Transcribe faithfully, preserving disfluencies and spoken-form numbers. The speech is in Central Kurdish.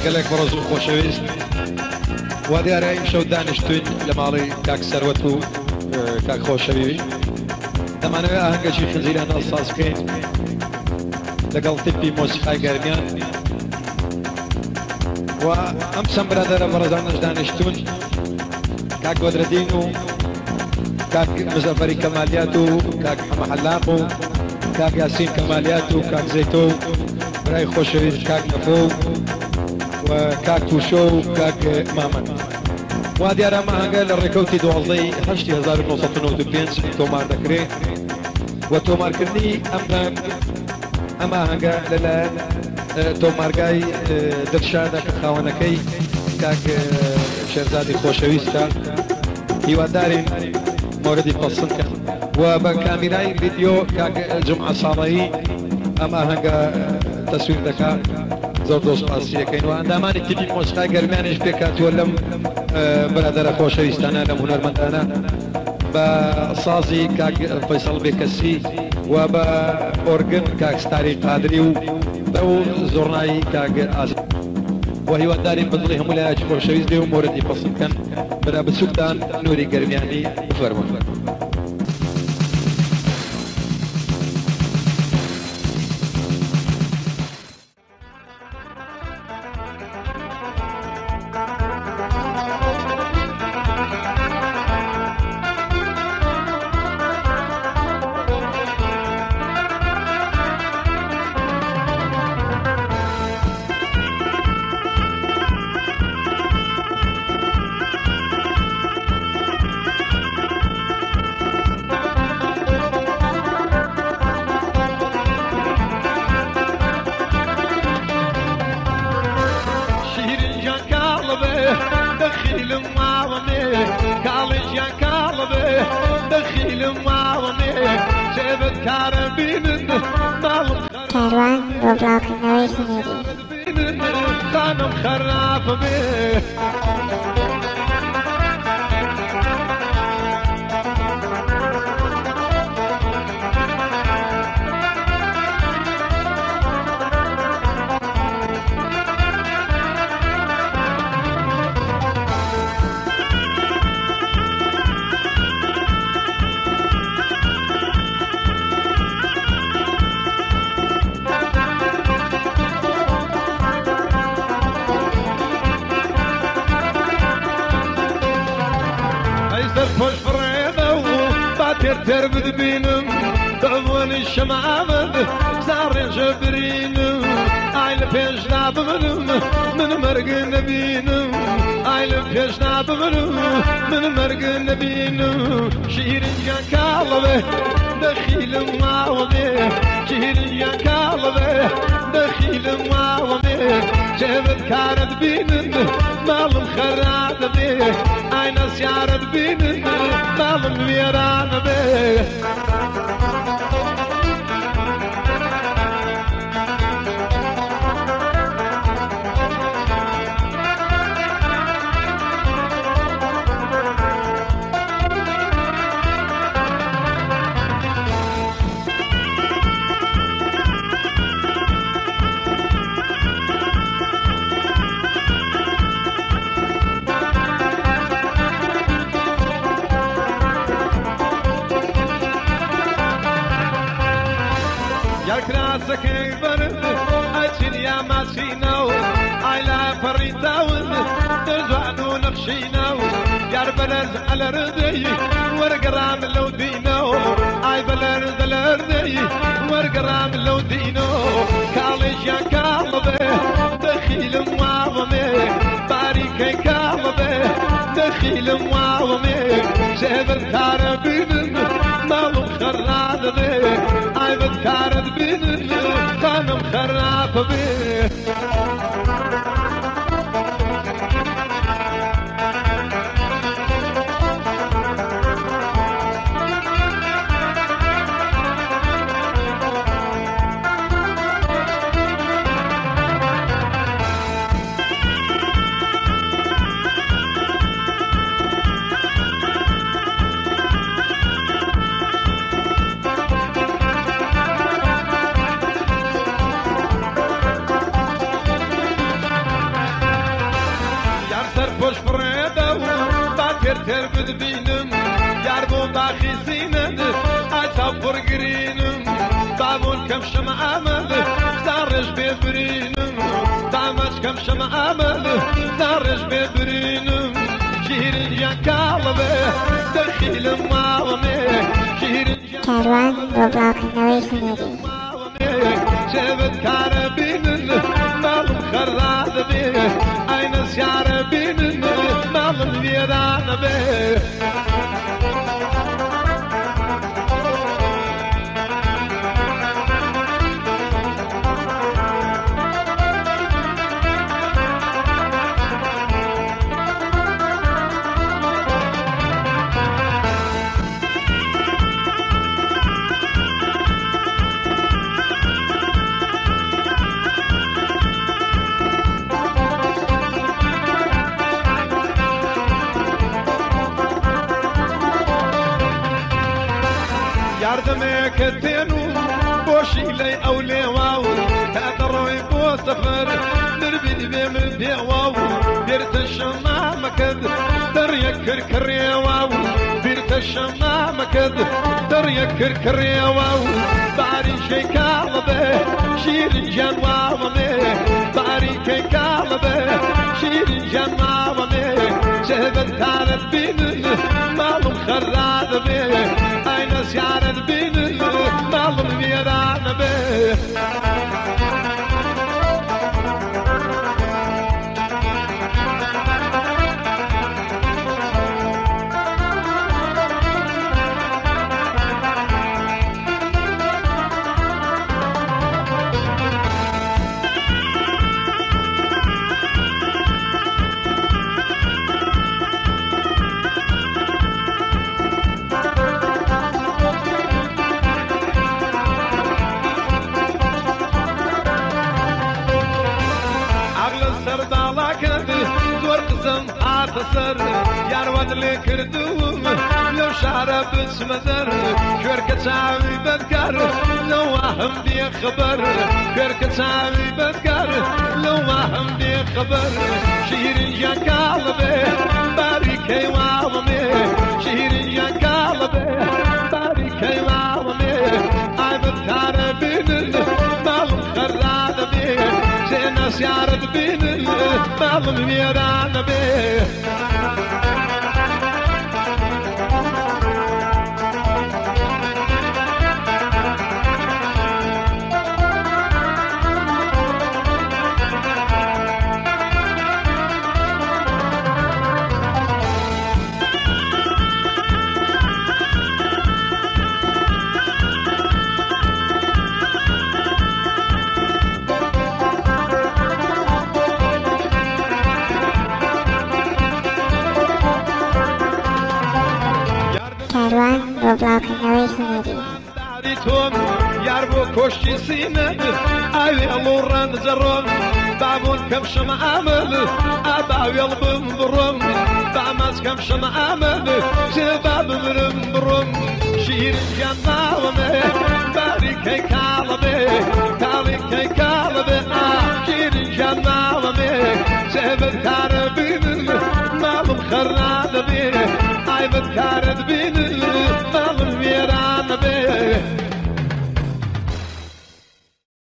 گەلێک بەڕۆز و خۆشەویست وا دیارە ئیمشەو دانیشتوین لە ماڵی کاک سەروەت و کاک خۆشەوی دەمانەوێت ئاهەنگێکی خنزیران ئەڵساز بکەین لەگەڵ تیپی مۆسیقای گەرمیان و ئەم چەند برادەرە بەڕێزانش دانیشتون کاک گۆدرەدین و کاک مزەفەری کەمالیات و کاک حەمەحەلاق و کاک یاسین کەمالیات و کاک زەیتۆ و برای خۆشەویست کاک نەفۆ و کاک تووشۆ و کاک مامەن وا دیارە ئەمە ئاهەنگە لە ڕێکەوتی دوازدەی هەشتی هەزار و نۆ سەد و نۆڤە و پێنج تۆمار دەکرێت و تۆمارکردنی ئەم ئەم ئاهەنگە لەلایەن تۆمارگای دڵشادە کە خاوەنەکەی کاک شێرزادی خۆشەویستە هیوادارین موردی پەسەندکەن و بە کامیرای ڤیدیۆ کاک جومعە ساڵەیی ئەم ئاهەنگە تەسویر دەکات زۆر دۆسپاسی دەکەین و ئەندامانی تیپی مۆسیقای گەرمیانیش پێکاتوە لەم برادەرە خۆشەویستانە لەم هونەرمەندانە بە سازی کاک فەیسەڵ بێکەسی و بە ئۆرگن کاک ستاری قادری و بە و زۆرنایی کاک ئازاد و هیوادارین بەدڵی هەموو لایەکی خۆشەویست بێ و موردی پەسەندکەن برا بچووکتان نووری گەرمیانی بفەرموون. کاروان بۆ بڵاوکردنەوەی هونەری خانم خراپە بێ پۆش بڕێدە و با تێر بدبینم دەبوونی شەمامەد زاڕێژە برینم ئای لە پێشدا بمرم من مەرگ نەبینم ئای لە پێشدا بمرم من مەرگ نەبینم شیرینیان کاڵە بێ دەخیلم ماوە بێ شیرینیان کاڵە بێ دەخیلم ماوە بێ جێبت کارت بینن ماڵم خەرادە بێ ئای نەسیارت بینن ماڵم وێرانە بێ کراسەکەی بەرد ئەچینیا ماسینەوە ئایلا پەڕیتاون دەزوان و نەخشینەوە یار بەلەرز ئەلەردەی وەرگەڕام لەو دینەوە ئای بەلەرز ئەلەردەی وەرگەڕام لەو دینەوە کاڵێژیان کاڵە بێ دەخیلم واوە مێ باریکەی کاڵە بێ دەخیلم واوە مێ شێبت کارە بینن ماڵم خەرادە بێ ئای بەت کارت بینن خانم خراپە بێ دبينم ياربو باخي زينن أتفر قرينم بابون كم شمع آمد زارج ببرينم دامج كم شمع آمد زارج ببرينم شهر جان كالبه دخيل ماومي شهر کاروان ربلاکردنەوەی هونەری جبت كاربين مالم خراد به أين سيار بين مالم ويران به ياردمك التينو بوشي لي أولي واو تأثروي بو سفر نربي بمن دي واو بيرت الشمام كد دريك كركر يا واو بيرت الشمام كد دريك كركر يا واو باري شي كالبه شير جان واو مي باري كي كالبه شير جان واو مي شهبت كانت بين مالم خراد به أين سيارة بين مالم ويران به تصر يار ودلي كردوم لو شعر بسمدر كركة ساوي بدكر لو وهم دي خبر كركة ساوي بدكر لو وهم دي خبر شهر يا قلبي باركي واومي شهر يا قلبي باركي واومي اي بدكر بين مالم خراد بي زينا سيارة بين مالم ويران بي کاروان ربلاکردنەوەی هونەری توم ياربو كوشي سيند اوي الوران زرون بابون كم شمع عمل اباوي البن برم بعمز كم شمع عمل شباب برم برم شير جناومي باركي كالبي كالكي كالبي شير جناومي شباب كاربين مالم خرنا